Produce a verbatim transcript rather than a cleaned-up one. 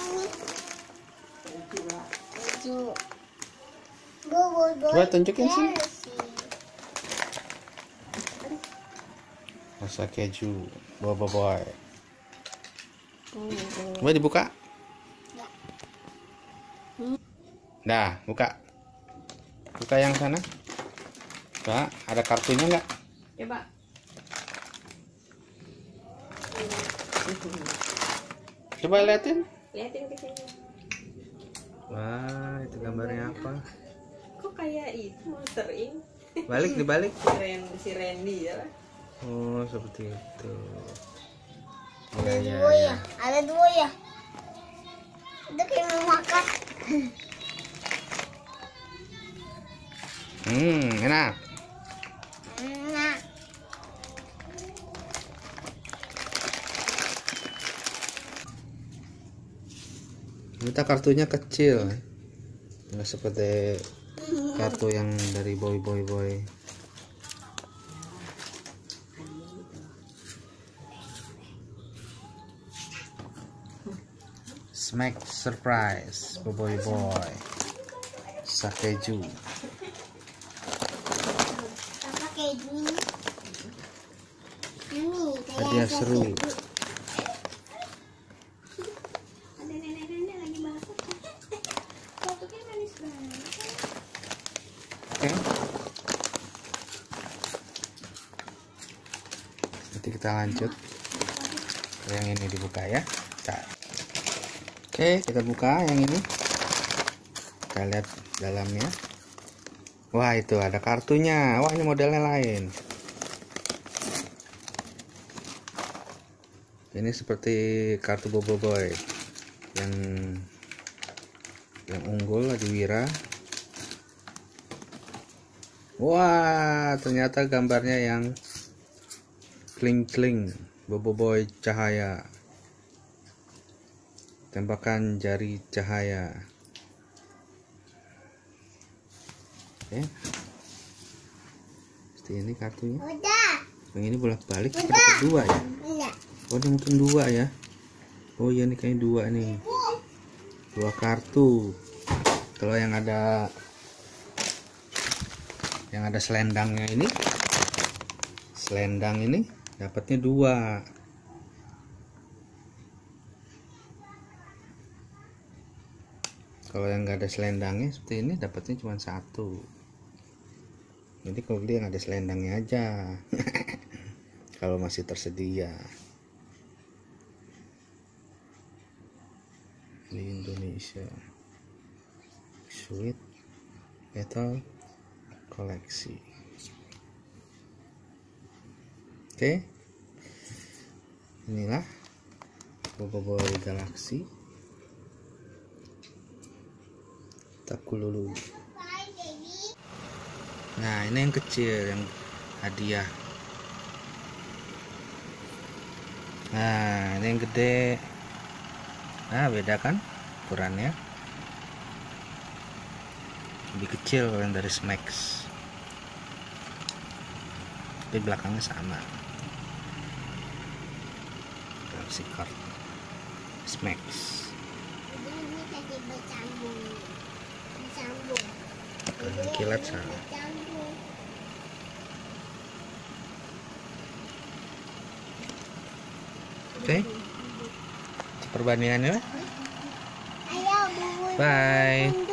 Keju. Coba tunjukin sini. Rasa keju, Bobo Boy. Coba dibuka. Nah, buka. Buka yang sana. Coba, ada kartunya nggak? Coba. Coba liatin. Liatin ke sini. Wah, itu gambarnya apa? Kok kayak itu Monster Inc? Balik, dibalik. Si Randy, si Randy ya. Oh, seperti itu. Ada Ya, dua ya, ya, ada dua ya. Udah kayak mau makan. Hmm, enak. Enak. Kita kartunya kecil, nggak seperti kartu yang dari boy boy boy. Smack surprise, boy boy, sakeju. Apa keju ini? Ini kayak Hadiah seru. Ada nenek-nenek lagi masak. Fotonya manis banget. Oke. Nanti kita lanjut. Yang ini dibuka ya. Kita. Oke, kita buka yang ini. Kita lihat dalamnya. Wah, itu ada kartunya. Wah, ini modelnya lain. Ini seperti kartu Bobo Boy yang yang unggul Adiwira. Wah, ternyata gambarnya yang kling-kling Bobo Boy cahaya. Tembakan jari cahaya. Oke. Seperti ini kartunya. udah. Yang ini bolak-balik seperti kedua ya. Enggak. Oh, ini mungkin dua ya. Oh iya, ini kayaknya dua nih. Dua kartu. Kalau yang ada yang ada selendangnya ini, selendang ini dapatnya dua. Kalau yang nggak ada selendangnya seperti ini dapatnya cuma satu. Jadi kalau beli yang ada selendangnya aja. Kalau masih tersedia di Indonesia. Sweet Metal koleksi. Oke, inilah Bobo Boy Galaxy Takululu. Nah, ini yang kecil, yang hadiah. Nah, ini yang gede. Nah, beda kan ukurannya. Lebih kecil kalau yang dari Smax. Tapi belakangnya sama. Galaxy Card Smax. Udah ini tadi bersambung. Bersambung. Ini kilat sama. Bersambung. Oke. Perbandingannya. Ayo, Bu. Bye.